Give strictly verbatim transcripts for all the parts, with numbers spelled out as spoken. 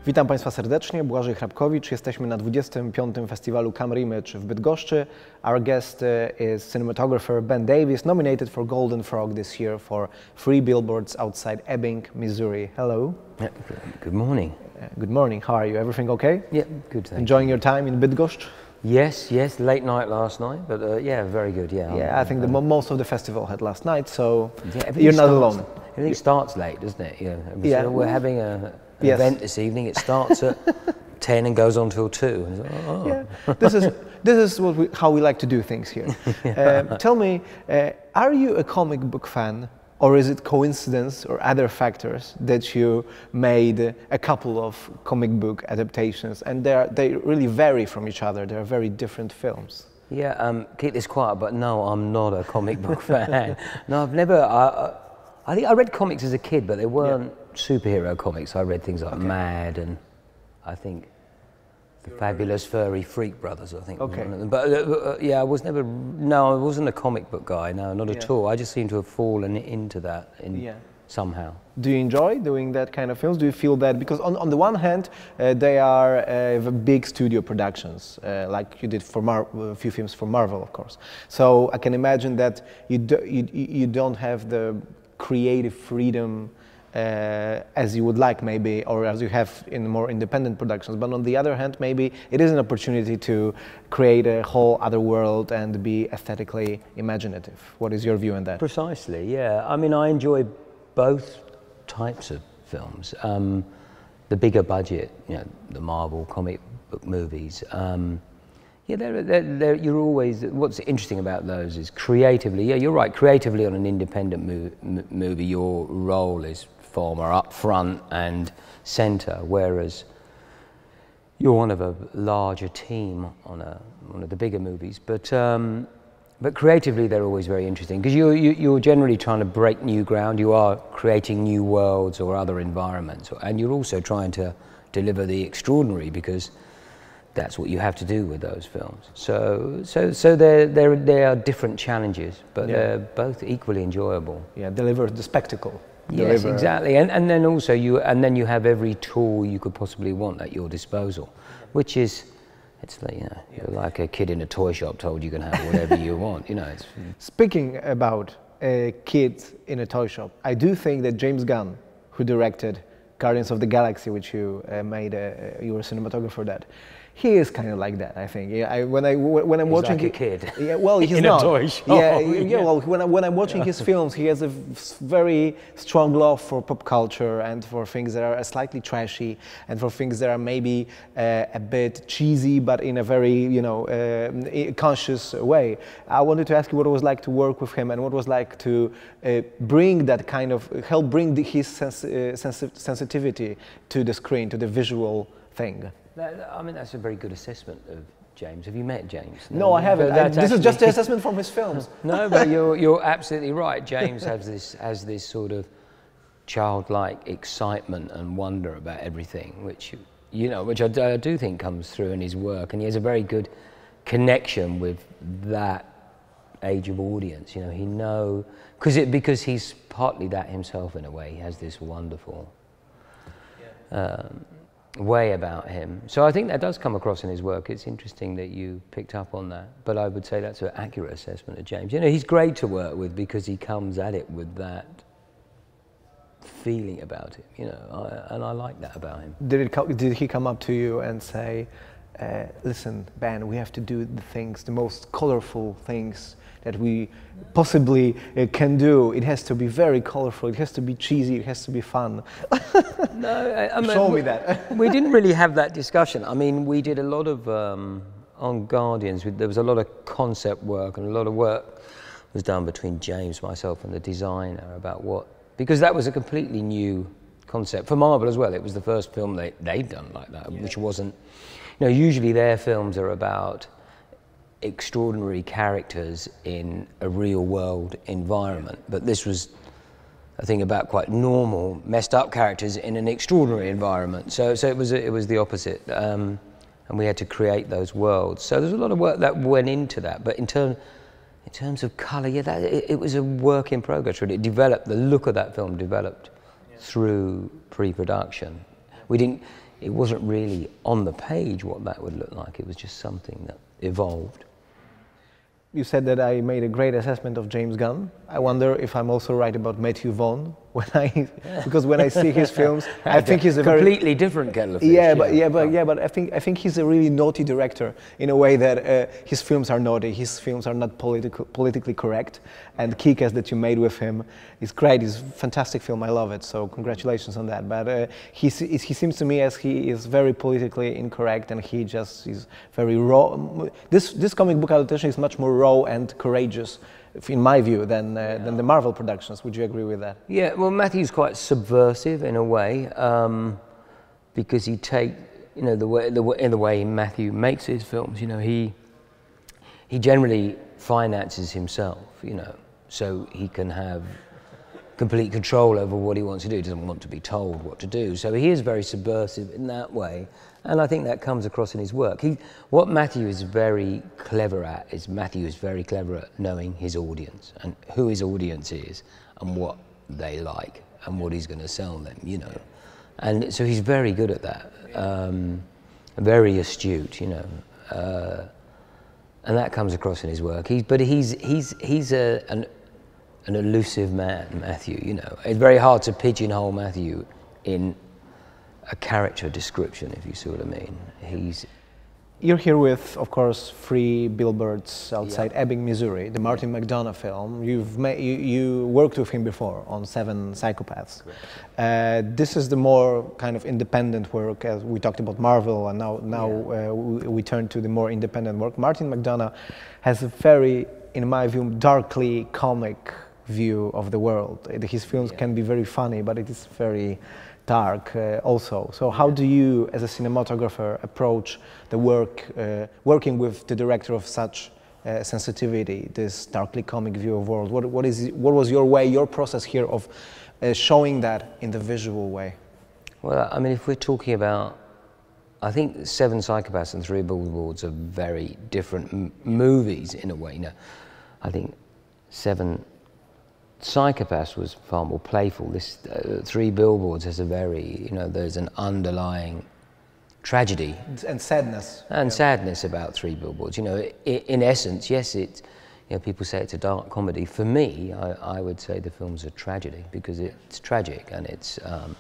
Witam Państwa serdecznie, Błażej Hrabkowicz. Jesteśmy na dwudziestym piątym Festiwalu Camera Image w Bydgoszczy. Our guest uh, is cinematographer Ben Davis, nominated for Golden Frog this year for Three Billboards Outside Ebbing, Missouri. Hello. Yeah, good morning. Uh, good morning. How are you? Everything okay? Yeah, good. Thank Enjoying your time in Bydgoszcz? Yes, yes. Late night last night, but uh, yeah, very good. Yeah. Yeah, I think the, most of the festival had last night, so yeah, you're not starts, alone. Everything starts late, doesn't it? You know, yeah. So we're having a, an yes. event this evening. It starts at ten and goes on till two. And like, oh. Yeah. This is this is what we, how we like to do things here. yeah. uh, tell me, uh, are you a comic book fan? Or is it coincidence or other factors that you made a couple of comic book adaptations, and they are, they really vary from each other? They're very different films. Yeah, um, keep this quiet, but no, I'm not a comic book fan. No, I've never. I, I think I read comics as a kid, but they weren't yeah. superhero comics. I read things like okay. Mad and I think the Fabulous Furry Freak Brothers, I think. Okay. Was one of them. But uh, uh, yeah, I was never. No, I wasn't a comic book guy. No, not yeah. at all. I just seem to have fallen into that in yeah. somehow. Do you enjoy doing that kind of films? Do you feel that because on on the one hand uh, they are uh, big studio productions, uh, like you did for Mar a few films for Marvel, of course. So I can imagine that you do, you you don't have the creative freedom Uh, as you would like maybe, or as you have in more independent productions. But on the other hand, maybe it is an opportunity to create a whole other world and be aesthetically imaginative. What is your view on that? Precisely, yeah. I mean, I enjoy both types of films. Um, the bigger budget, you know, the Marvel comic book movies. Um, yeah, they're, they're, they're, you're always, what's interesting about those is creatively, yeah, you're right, creatively on an independent mo movie, your role is far more up front and centre, whereas you're one of a larger team on a one of the bigger movies. But um, but creatively, they're always very interesting because you're you, you're generally trying to break new ground. You are creating new worlds or other environments, and you're also trying to deliver the extraordinary because that's what you have to do with those films. So so so there there there are different challenges, but yeah. they're both equally enjoyable. Yeah, deliver the spectacle. Yes, Deliver. exactly, and and then also you and then you have every tool you could possibly want at your disposal, which is, it's like, you know, you're like a kid in a toy shop told you can have whatever you want. You know. It's, Speaking about a kid in a toy shop, I do think that James Gunn, who directed Guardians of the Galaxy, which you uh, made, a, you were a cinematographer for that. He is kind of like that, I think. Yeah, I, when I when I'm he's watching, like a kid. Yeah, well, he's in not. a toy shop. Yeah, yeah, yeah. Well, when I, when I'm watching his films, he has a very strong love for pop culture and for things that are slightly trashy and for things that are maybe uh, a bit cheesy, but in a very, you know, uh, conscious way. I wanted to ask you what it was like to work with him and what it was like to uh, bring that kind of help bring the, his sens uh, sensi sensitivity to the screen, to the visual thing. I mean, that's a very good assessment of James. Have you met James? No, no I haven't. I, this actually, is just an assessment from his films. No, but you're, you're absolutely right. James has this, has this sort of childlike excitement and wonder about everything, which, you know, which I, I do think comes through in his work. And he has a very good connection with that age of audience. You know, he know, because it, because he's partly that himself in a way. He has this wonderful um, way about him. So I think that does come across in his work. It's interesting that you picked up on that, but I would say that's an accurate assessment of James. You know, he's great to work with because he comes at it with that feeling about it, you know, I, and I like that about him. Did, it co did he come up to you and say, uh, listen, Ben, we have to do the things, the most colorful things that we possibly uh, can do. It has to be very colorful, it has to be cheesy, it has to be fun. No, I, I mean, show me we, that. We didn't really have that discussion. I mean, we did a lot of, um, on Guardians, we, there was a lot of concept work and a lot of work was done between James, myself and the designer about what, because that was a completely new concept for Marvel as well. It was the first film they, they'd done like that, yeah. which wasn't, you know, usually their films are about extraordinary characters in a real world environment, but this was a thing about quite normal, messed up characters in an extraordinary environment. So, so it was it was the opposite, um, and we had to create those worlds. So there's a lot of work that went into that. But in terms in terms of colour, yeah, that, it, it was a work in progress. Really, it developed. The look of that film developed yeah. through pre-production. We didn't. it wasn't really on the page what that would look like. It was just something that evolved. You said that I made a great assessment of James Gunn. I wonder if I'm also right about Matthew Vaughn, when I, because when I see his films, I think he's a very completely different kettle of fish. Yeah, but yeah, but yeah, but I think I think he's a really naughty director in a way that uh, his films are naughty. His films are not political, politically correct. And Kick-Ass that you made with him is great. It's a fantastic film. I love it. So congratulations on that. But uh, he he seems to me as he is very politically incorrect, and he just is very raw. This this comic book adaptation is much more raw and courageous, in my view, than uh, yeah. than the Marvel productions. Would you agree with that? Yeah. Well, Matthew's quite subversive in a way, um, because he take you know the way the in the way Matthew makes his films. You know, he he generally finances himself. You know. So he can have complete control over what he wants to do. He doesn't want to be told what to do. So he is very subversive in that way. And I think that comes across in his work. He, what Matthew is very clever at is Matthew is very clever at knowing his audience and who his audience is and what they like and what he's going to sell them, you know. And so he's very good at that. Um, very astute, you know. Uh, and that comes across in his work. He, but he's, he's, he's a, an, an elusive man, Matthew, you know. It's very hard to pigeonhole Matthew in a character description, if you see what I mean. He's... You're here with, of course, Three Billboards Outside yeah. Ebbing, Missouri, the Martin McDonagh film. You've ma you, you worked with him before on Seven Psychopaths. Uh, this is the more kind of independent work, as we talked about Marvel, and now, now yeah. uh, we, we turn to the more independent work. Martin McDonagh has a very, in my view, darkly comic view of the world. His films yeah. can be very funny, but it is very dark uh, also. So how do you, as a cinematographer, approach the work, uh, working with the director of such uh, sensitivity, this darkly comic view of world? What, what, is, what was your way, your process here of uh, showing that in the visual way? Well, I mean, if we're talking about, I think Seven Psychopaths and Three Billboards are very different m movies in a way. You know, I think Seven Psychopaths was far more playful. This uh, Three Billboards has a very, you know, there's an underlying tragedy and sadness and yeah. sadness about Three Billboards. You know, in, in essence, yes, it's, you know, people say it's a dark comedy. For me, I, I would say the film's a tragedy because it's tragic and it's, um,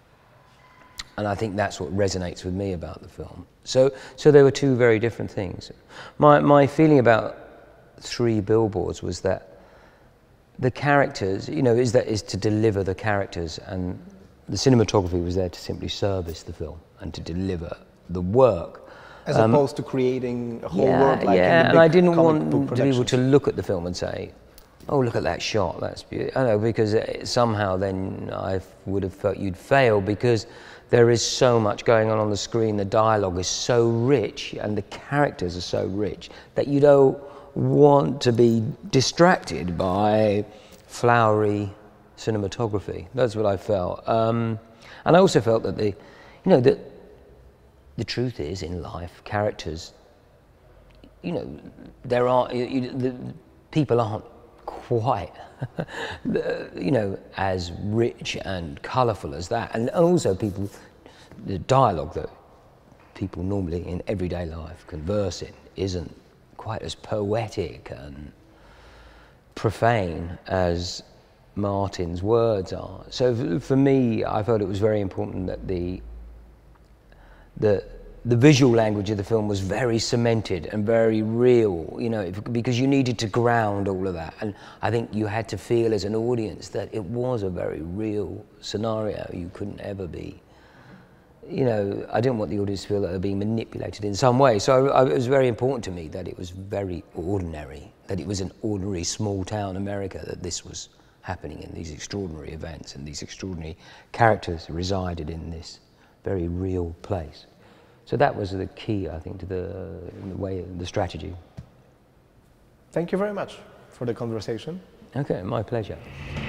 and I think that's what resonates with me about the film. So, so there were two very different things. My my feeling about Three Billboards was that the characters, you know, is that is to deliver the characters, and the cinematography was there to simply service the film and to deliver the work. As um, opposed to creating a whole yeah, world like yeah, in the big and I didn't want people to look at the film and say, oh, look at that shot, that's beautiful. I know, because it, somehow then I would have felt you'd fail because there is so much going on on the screen, the dialogue is so rich and the characters are so rich that you don't want to be distracted by flowery cinematography. That's what I felt. Um, and I also felt that the, you know, that the truth is in life, characters, you know, there are, you, you, the people aren't quite, you know, as rich and colourful as that. And also people, the dialogue that people normally in everyday life converse in isn't quite as poetic and profane as Martin's words are. So for me, I felt it was very important that the the the visual language of the film was very cemented and very real, you know, if, because you needed to ground all of that. And I think you had to feel as an audience that it was a very real scenario. You couldn't ever be, you know, I didn't want the audience to feel that they were being manipulated in some way. So I, I, it was very important to me that it was very ordinary, that it was an ordinary small town America, that this was happening in these extraordinary events and these extraordinary characters resided in this very real place. So that was the key, I think, to the, in the way, the strategy. Thank you very much for the conversation. Okay, my pleasure.